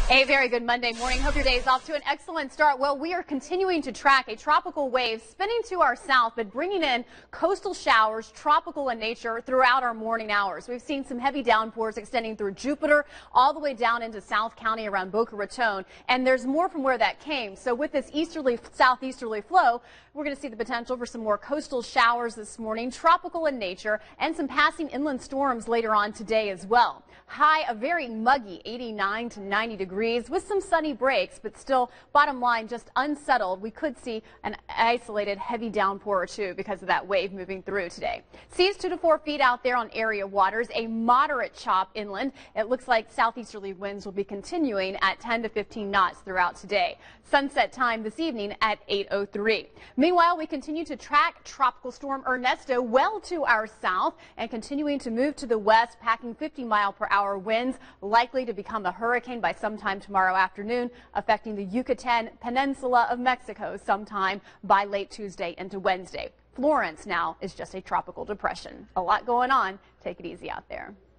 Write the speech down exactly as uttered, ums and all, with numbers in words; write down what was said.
A very good Monday morning. Hope your day is off to an excellent start. Well, we are continuing to track a tropical wave spinning to our south, but bringing in coastal showers, tropical in nature, throughout our morning hours. We've seen some heavy downpours extending through Jupiter all the way down into South County around Boca Raton, and there's more from where that came. So with this easterly, southeasterly flow, we're going to see the potential for some more coastal showers this morning, tropical in nature, and some passing inland storms later on today as well. High, a very muggy eighty-nine to ninety degrees with some sunny breaks, but still, bottom line, just unsettled. We could see an isolated heavy downpour or two because of that wave moving through today. Seas two to four feet out there on area waters, a moderate chop inland. It looks like southeasterly winds will be continuing at ten to fifteen knots throughout today. Sunset time this evening at eight oh three. Meanwhile, we continue to track Tropical Storm Ernesto well to our south and continuing to move to the west, packing fifty mile per hour winds, likely to become a hurricane by sometime tomorrow afternoon, affecting the Yucatan Peninsula of Mexico sometime by late Tuesday into Wednesday. Florence now is just a tropical depression. A lot going on. Take it easy out there.